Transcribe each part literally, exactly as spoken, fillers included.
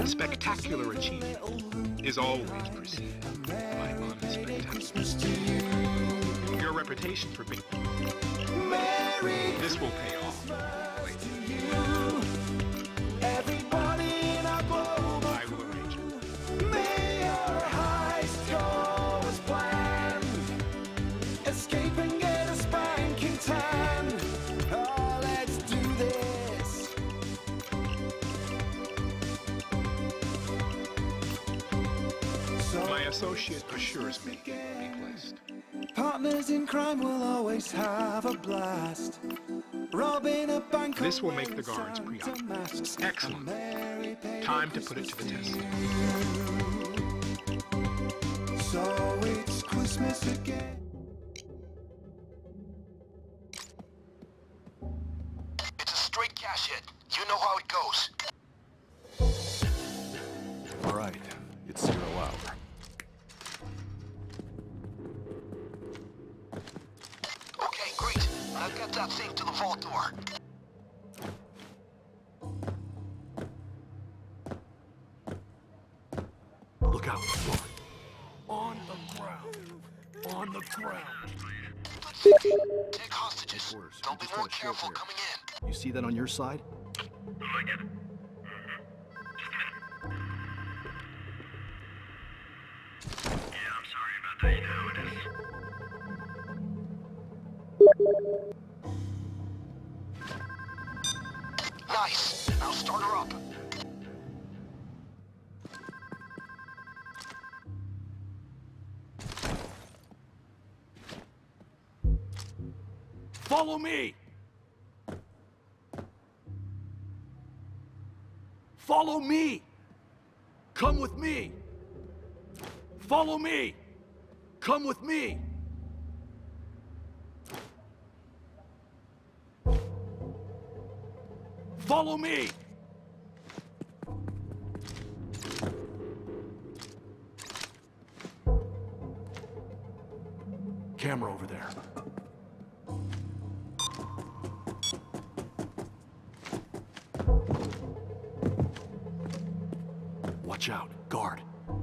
Spectacular achievement is always preceded by unspectacular. Your reputation for being... This will pay off. I will arrange it. May our heist go as planned. Escape and get a spanking tan. Oh, let's do this. So My associate assures me he will be blessed. partners in crime will always have a blast. Robbing a bank. This will make the guards preoccupied. Excellent. Time to put it to the test. So it's Christmas again. It's a straight cash hit. You know how it goes. All right, it's zero hour. Okay, great. I've got that thing to the vault door. Look out, Guard. On the ground. On the ground. Take hostages. Orders. They'll We be just more got a shield careful here. coming in. You see that on your side? Oh, I get it. Yeah, I'm sorry about that. You know how it is. Nice. Now start her up. Follow me! Follow me! Come with me! Follow me! Come with me! Follow me! Camera over there. Watch out, guard.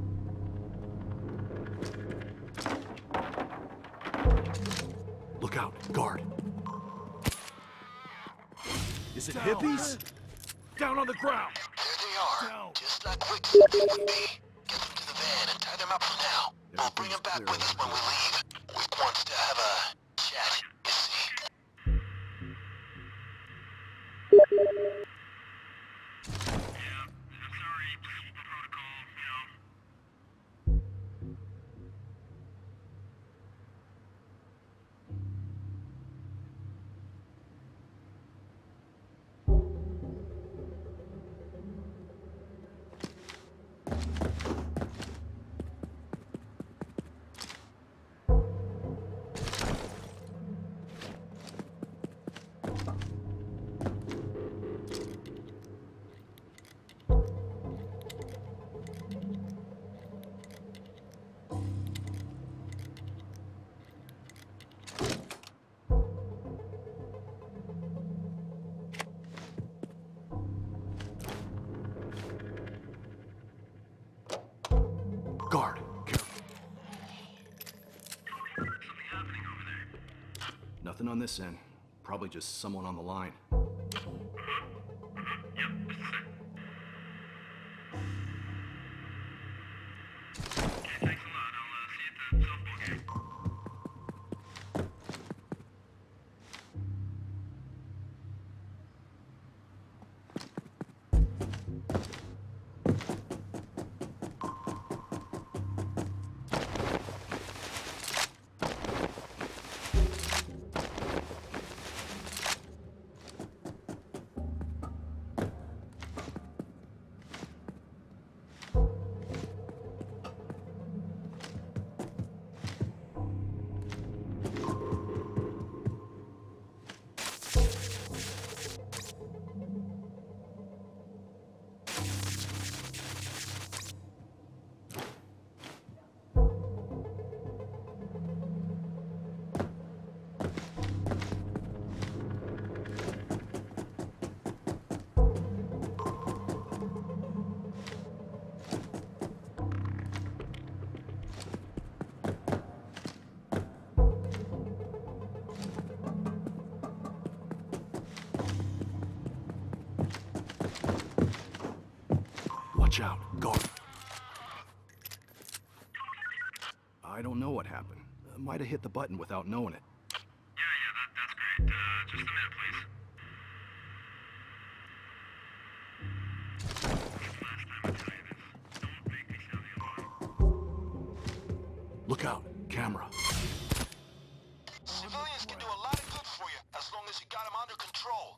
Look out, guard. Is it hippies? Down on the ground! There they are. Down. Just like Rick said they would be. Get them to the van and tie them up for now. We'll bring them back with us when we leave. Rick wants to have a chat, you see. Yeah, I'm sorry. Protocol, you know. Guard, careful. Something happening over there. Nothing on this end. Probably just someone on the line. Yep, just a sec. Okay, thanks a lot. I'll uh, see you at the softball game. Watch out. Guard. I don't know what happened. Uh, might have hit the button without knowing it. Yeah, yeah, that, that's great. Uh, just a minute, please. Last time I tell you this, don't make me sound the alarm. Look out. Camera. Civilians can do a lot of good for you, as long as you got them under control.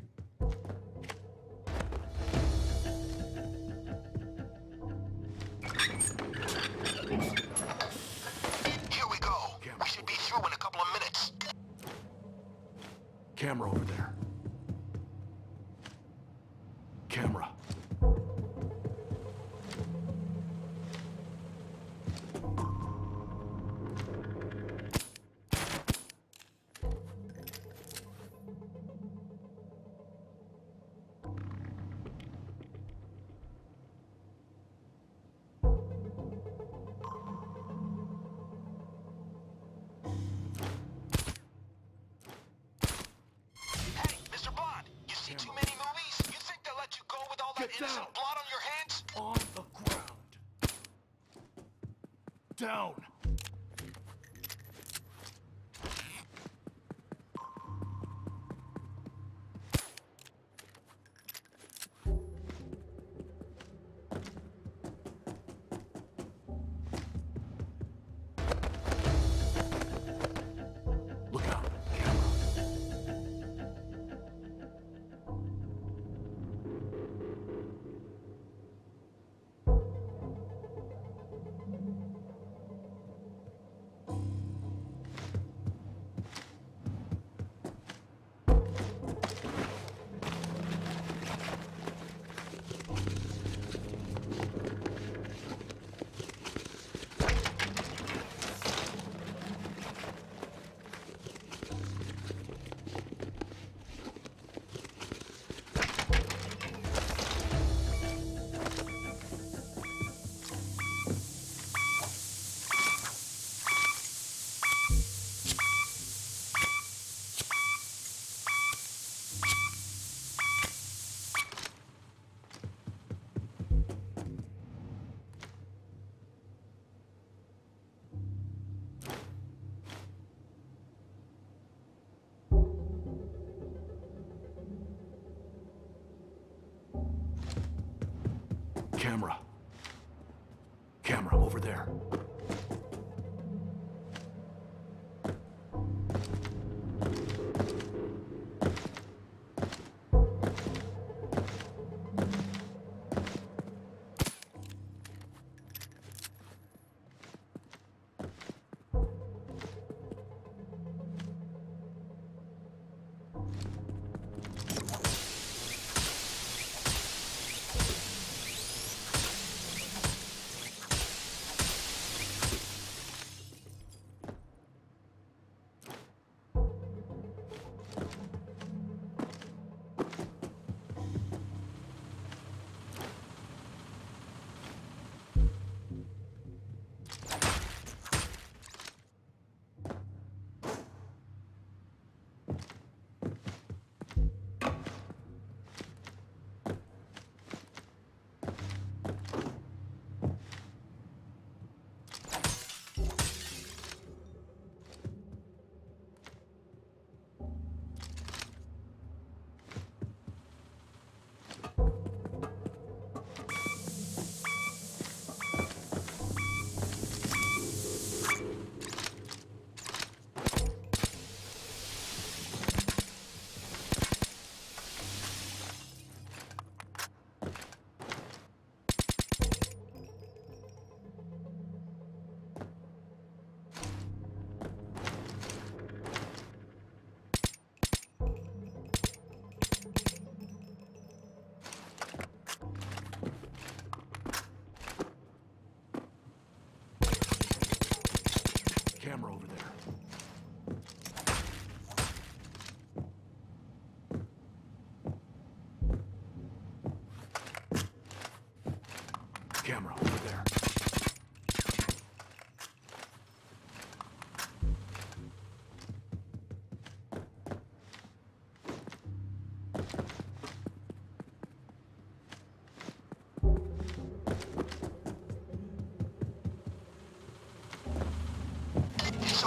Here we go. We should be through in a couple of minutes. Camera over there. Camera. Hey, Mister Bond, you see too many movies? You think they'll let you go with all that Get innocent down. blood on your hands? On the ground. Down. Look out. Camera. Camera. Camera over there.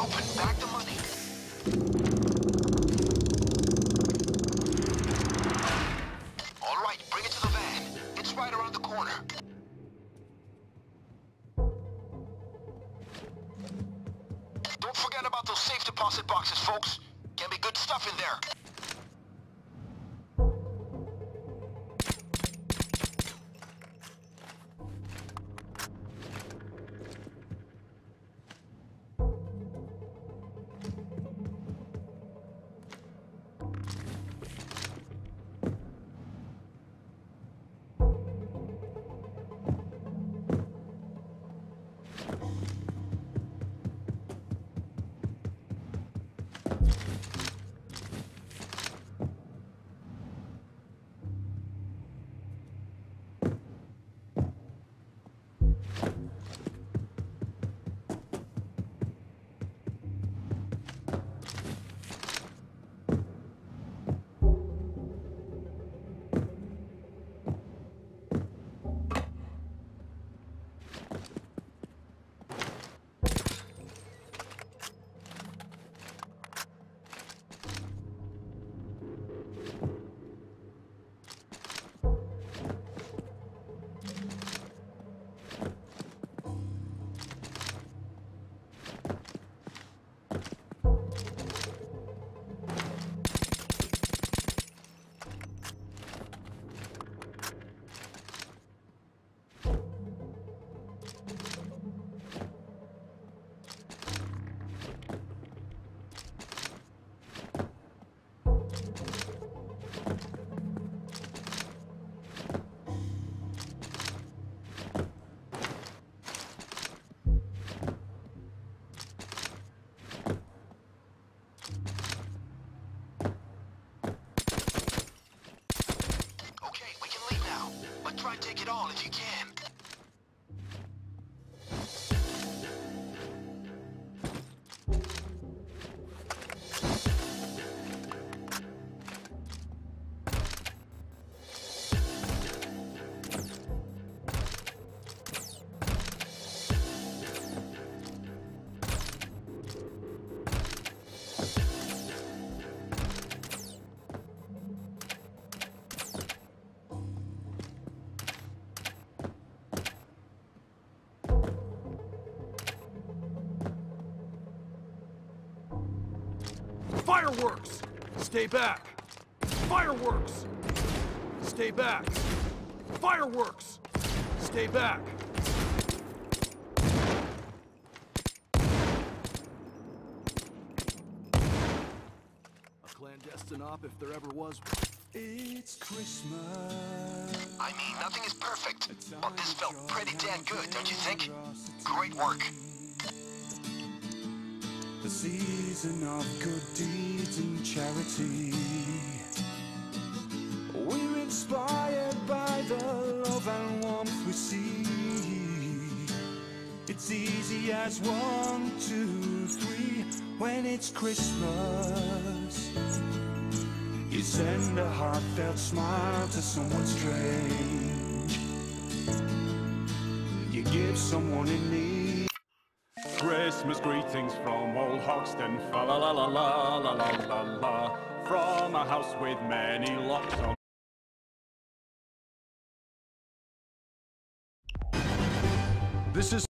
open. Back the money. All right, bring it to the van. It's right around the corner. Don't forget about those safe deposit boxes, folks. Can be good stuff in there. Try and take it all if you can. Fireworks! Stay back! Fireworks! Stay back! Fireworks! Stay back! A clandestine op if there ever was one. It's Christmas. I mean, nothing is perfect, but this felt pretty damn good, don't you think? Great work. The season of good deeds and charity. We're inspired by the love and warmth we see. It's easy as one, two, three. When it's Christmas, you send a heartfelt smile to someone strange. You give someone in need. Christmas greetings from old Hoxton, fa la la la la la la la la, from a house with many locks on. This is